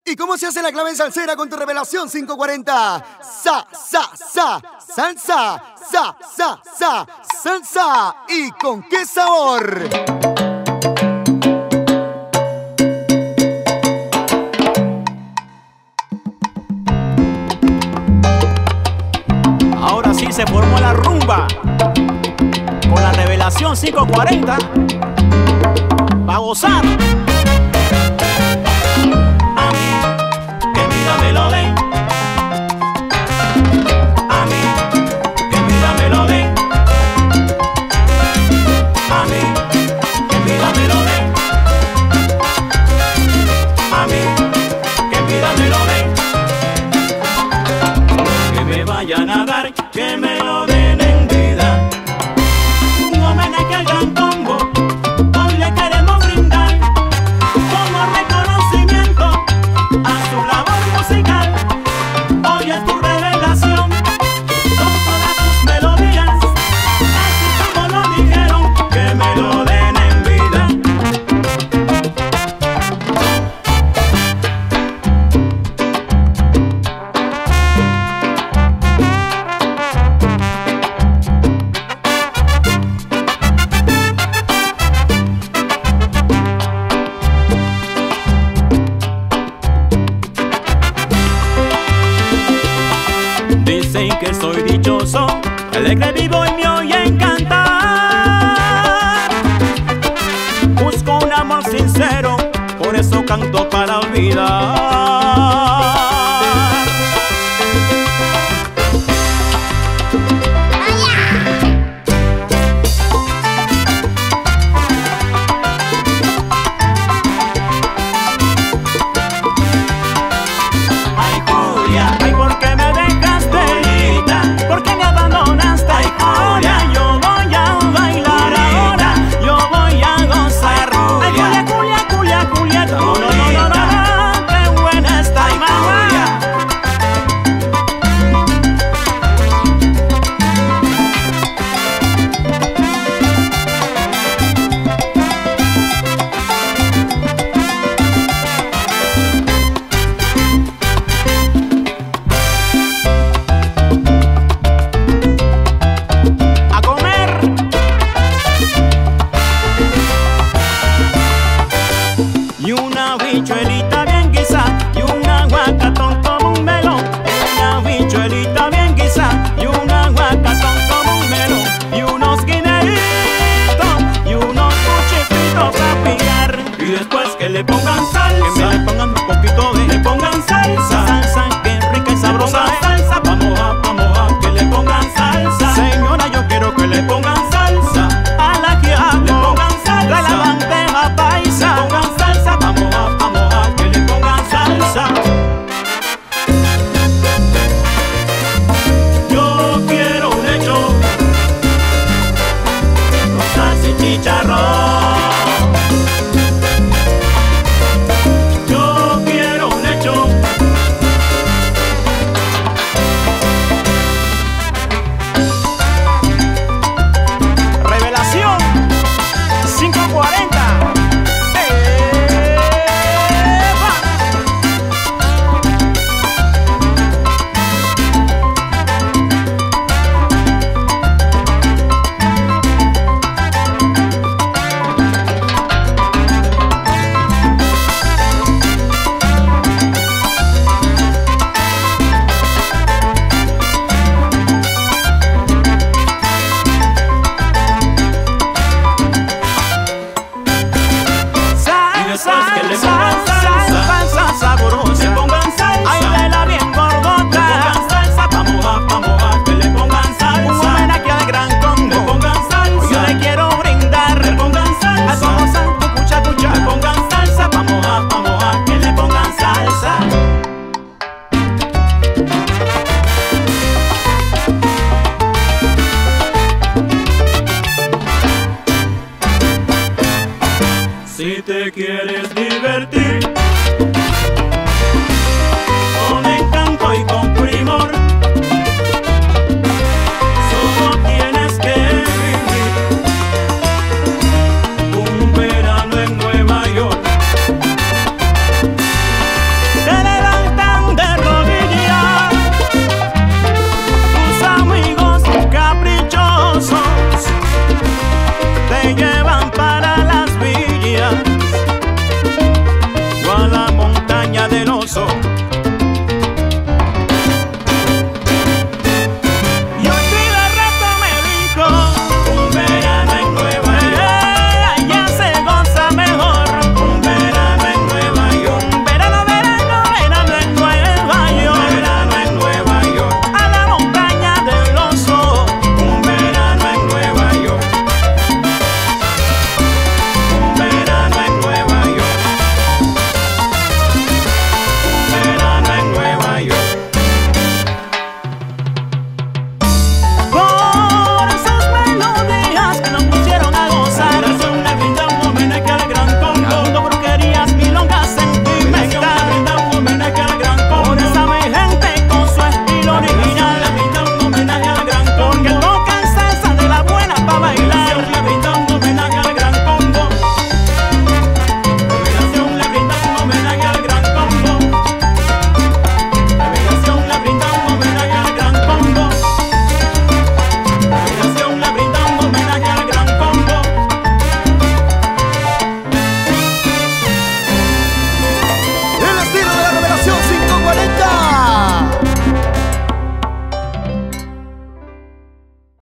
¿Y cómo se hace la clave en salsera con tu revelación 540? Sa, sa, sa, salsa, sa, sa, sa, salsa. ¿Y con qué sabor? Ahora sí se formó la rumba con la revelación 540 va a gozar. A mí que mi vida me lo den, a mí que mi vida me lo den, a mí que mi vida me lo den, a mí que mi vida me lo den, que me vayan a dar, que me lo den en vida. Un homenaje al Gran Combo, hoy le queremos brindar como reconocimiento a su labor musical. Hoy es tu revelación con todas tus melodías, así como lo dijeron, que me lo den en vida. Dicen que soy dichoso, alegre vivo y me oyen cantar. Busco un amor sincero, por eso canto para olvidar.